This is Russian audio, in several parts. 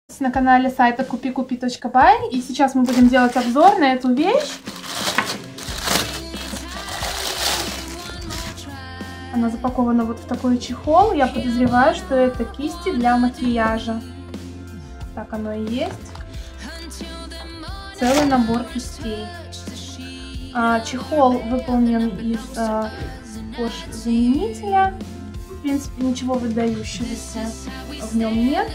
На канале сайта kupikupi.by, и сейчас мы будем делать обзор на эту вещь. Она запакована вот в такой чехол. Я подозреваю, что это кисти для макияжа. Так оно и есть. Целый набор кистей. Чехол выполнен из кожзаменителя. В принципе, ничего выдающегося в нем нет.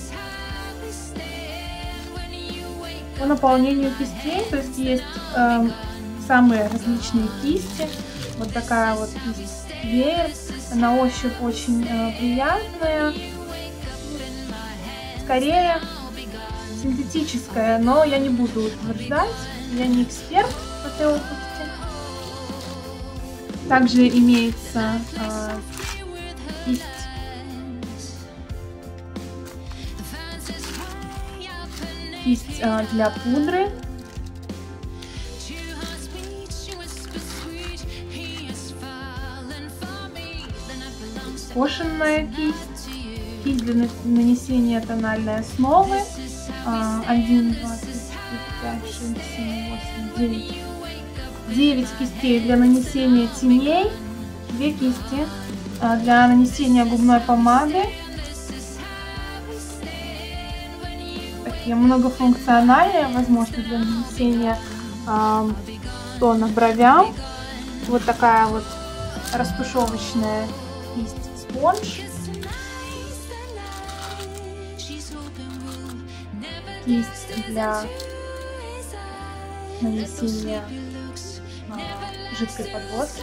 По наполнению кистей, то есть есть самые различные кисти. Вот такая вот кисть веер. На ощупь очень приятная. Скорее синтетическая, но я не буду утверждать. Я не эксперт в этой области. Также имеется кисть для пудры. Скошенная кисть. Кисть для нанесения тональной основы. 1, 2, 3, 4, 5, 6, 7, 8, 9. 9 кистей для нанесения теней. 2 кисти для нанесения губной помады. Такие многофункциональные, возможно, для нанесения тона бровям. Вот такая вот растушевочная кисть спонж. Кисть для нанесения жидкой подводки.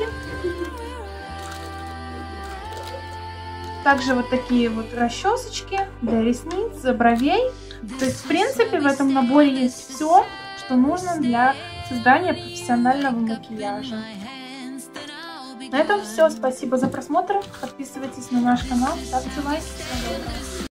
Также вот такие вот расчесочки для ресниц, бровей. То есть, в принципе, в этом наборе есть все, что нужно для создания профессионального макияжа. На этом все. Спасибо за просмотр. Подписывайтесь на наш канал, ставьте лайки.